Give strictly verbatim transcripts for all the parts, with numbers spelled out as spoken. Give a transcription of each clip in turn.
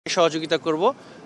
সহযোগিতা করব।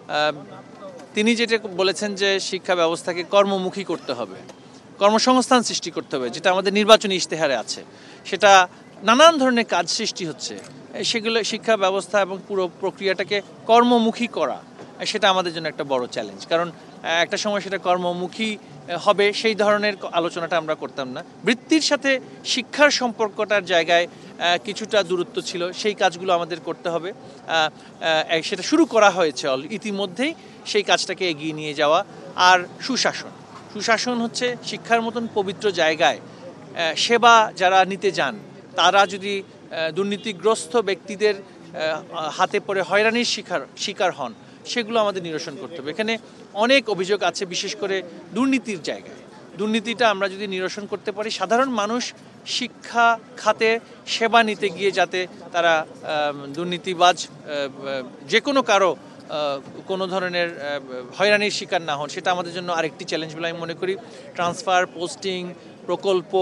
তিনি যেটা বলেছেন যে শিক্ষা ব্যবস্থাকে কর্মমুখী করতে হবে, কর্মসংস্থান সৃষ্টি করতে হবে, যেটা আমাদের নির্বাচনী ইশতেহারে আছে, সেটা নানান ধরনের কাজ সৃষ্টি হচ্ছে, সেগুলো শিক্ষা ব্যবস্থা এবং পুরো প্রক্রিয়াটাকে কর্মমুখী করা, সেটা আমাদের জন্য একটা বড় চ্যালেঞ্জ। কারণ একটা সময় সেটা কর্মমুখী হবে সেই ধরনের আলোচনাটা আমরা করতাম না। বৃত্তির সাথে শিক্ষার সম্পর্কটার জায়গায় কিছুটা দূরত্ব ছিল, সেই কাজগুলো আমাদের করতে হবে। সেটা শুরু করা হয়েছে ইতিমধ্যেই, সেই কাজটাকে এগিয়ে নিয়ে যাওয়া। আর সুশাসন সুশাসন হচ্ছে শিক্ষার মতন পবিত্র জায়গায় সেবা যারা নিতে যান, তারা যদি দুর্নীতিগ্রস্ত ব্যক্তিদের হাতে পড়ে হয়রানির শিকার শিকার হন, সেগুলো আমাদের নিরসন করতে হবে। এখানে অনেক অভিযোগ আছে, বিশেষ করে দুর্নীতির জায়গায়। দুর্নীতিটা আমরা যদি নিরসন করতে পারি, সাধারণ মানুষ শিক্ষা খাতে সেবা নিতে গিয়ে যাতে তারা দুর্নীতিবাজ যে কোনো কারো কোনো ধরনের হয়রানির শিকার না হন, সেটা আমাদের জন্য আরেকটি চ্যালেঞ্জ বলে আমি মনে করি। ট্রান্সফার, পোস্টিং, প্রকল্প,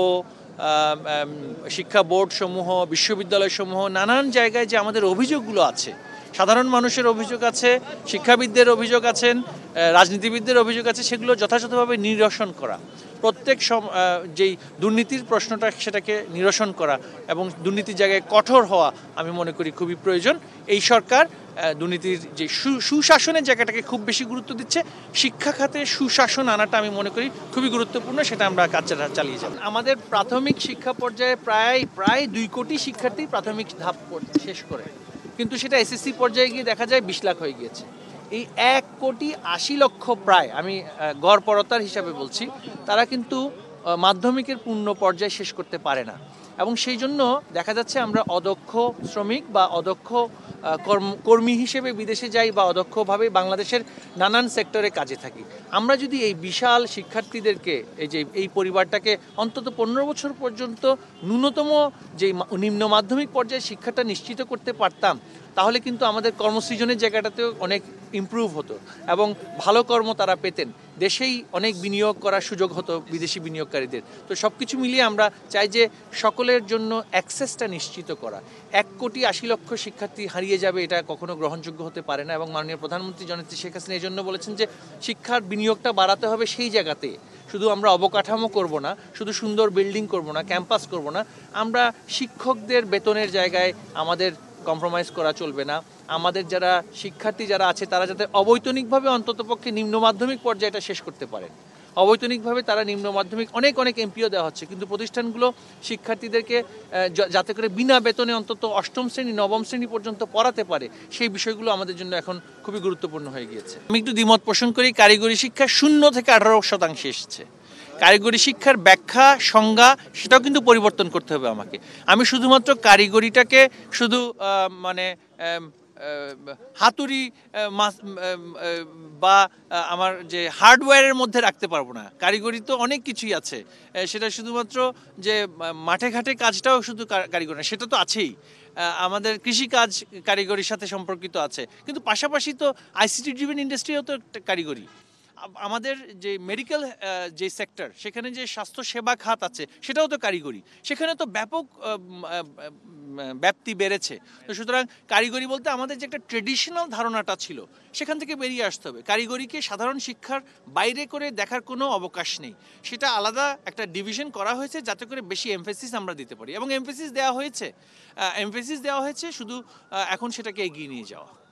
শিক্ষা বোর্ড সমূহ, বিশ্ববিদ্যালয় সমূহ, নানান জায়গায় যে আমাদের অভিযোগগুলো আছে, সাধারণ মানুষের অভিযোগ আছে, শিক্ষাবিদদের অভিযোগ আছেন, রাজনীতিবিদদের অভিযোগ আছে, সেগুলো যথাযথভাবে নিরসন করা, প্রত্যেক যেই দুর্নীতির প্রশ্নটা সেটাকে নিরসন করা এবং দুর্নীতির জায়গায় কঠোর হওয়া আমি মনে করি খুবই প্রয়োজন। এই সরকার দুর্নীতির যে সুশাসনের জায়গাটাকে খুব বেশি গুরুত্ব দিচ্ছে। শিক্ষা খাতে সুশাসন আনাটা আমি মনে করি খুবই গুরুত্বপূর্ণ, সেটা আমরা কাজ চালিয়ে যাব। আমাদের প্রাথমিক শিক্ষা পর্যায়ে প্রায় প্রায় দুই কোটি শিক্ষার্থী প্রাথমিক ধাপ শেষ করে, কিন্তু সেটা এসএসসি পর্যায়ে গিয়ে দেখা যায় বিশ লাখ হয়ে গিয়েছে। এই এক কোটি আশি লক্ষ প্রায়, আমি গড়পড়তার হিসাবে বলছি, তারা কিন্তু মাধ্যমিকের পূর্ণ পর্যায়ে শেষ করতে পারে না। এবং সেই জন্য দেখা যাচ্ছে আমরা অদক্ষ শ্রমিক বা অদক্ষ কর্মী হিসেবে বিদেশে যাই বা অদক্ষভাবে বাংলাদেশের নানান সেক্টরে কাজে থাকি। আমরা যদি এই বিশাল শিক্ষার্থীদেরকে, এই যে এই পরিবারটাকে অন্তত পনেরো বছর পর্যন্ত ন্যূনতম যে নিম্ন মাধ্যমিক পর্যায়ে শিক্ষাটা নিশ্চিত করতে পারতাম, তাহলে কিন্তু আমাদের কর্মসৃজনের জায়গাটাতেও অনেক ইমপ্রুভ হতো এবং ভালো কর্ম তারা পেতেন, দেশেই অনেক বিনিয়োগ করার সুযোগ হতো বিদেশি বিনিয়োগকারীদের। তো সব কিছু মিলিয়ে আমরা চাই যে সকলের জন্য অ্যাক্সেসটা নিশ্চিত করা। এক কোটি আশি লক্ষ শিক্ষার্থী হারিয়ে যাবে, এটা কখনো গ্রহণযোগ্য হতে পারে না। এবং মাননীয় প্রধানমন্ত্রী জননেত্রী শেখ হাসিনা এই জন্য বলেছেন যে শিক্ষার বিনিয়োগটা বাড়াতে হবে সেই জায়গাতে। শুধু আমরা অবকাঠামো করব না, শুধু সুন্দর বিল্ডিং করব না, ক্যাম্পাস করব না, আমরা শিক্ষকদের বেতনের জায়গায় আমাদের কম্প্রোমাইজ করা চলবে না। আমাদের যারা শিক্ষার্থী যারা আছে, তারা যাতে অবৈতনিকভাবে অন্ততপক্ষে নিম্ন মাধ্যমিক পর্যায়টা শেষ করতে পারেন। অবৈতনিকভাবে তারা নিম্ন মাধ্যমিক, অনেক অনেক এমপিও দেওয়া হচ্ছে, কিন্তু প্রতিষ্ঠানগুলো শিক্ষার্থীদেরকে যাতে করে বিনা বেতনে অন্তত অষ্টম শ্রেণী নবম শ্রেণী পর্যন্ত পড়াতে পারে, সেই বিষয়গুলো আমাদের জন্য এখন খুবই গুরুত্বপূর্ণ হয়ে গিয়েছে। আমি একটু দ্বিমত পোষণ করি। কারিগরি শিক্ষা শূন্য থেকে আঠারো শতাংশে এসেছে। কারিগরি শিক্ষার ব্যাখ্যা, সংজ্ঞা, সেটাও কিন্তু পরিবর্তন করতে হবে আমাকে। আমি শুধুমাত্র কারিগরিটাকে শুধু মানে হাতুড়ি বা আমার যে হার্ডওয়্যারের মধ্যে রাখতে পারবো না। কারিগরি তো অনেক কিছুই আছে, সেটা শুধুমাত্র যে মাঠে ঘাটে কাজটাও শুধু কারিগরি না, সেটা তো আছেই। আমাদের কৃষিকাজ কারিগরির সাথে সম্পর্কিত আছে, কিন্তু পাশাপাশি তো আইসিটি ড্রিভেন ইন্ডাস্ট্রিও তো কারিগরি। আমাদের যে মেডিকেল যে সেক্টর, সেখানে যে স্বাস্থ্য সেবা খাত আছে, সেটাও তো কারিগরি। সেখানে তো ব্যাপক ব্যাপ্তি বেড়েছে। তো সুতরাং কারিগরি বলতে আমাদের যে একটা ট্রেডিশনাল ধারণাটা ছিল, সেখান থেকে বেরিয়ে আসতে হবে। কারিগরিকে সাধারণ শিক্ষার বাইরে করে দেখার কোনো অবকাশ নেই। সেটা আলাদা একটা ডিভিশন করা হয়েছে, যাতে করে বেশি এমফেসিস আমরা দিতে পারি। এবং এমফেসিস দেওয়া হয়েছে এমফেসিস দেওয়া হয়েছে শুধু এখন সেটাকে এগিয়ে নিয়ে যাওয়া।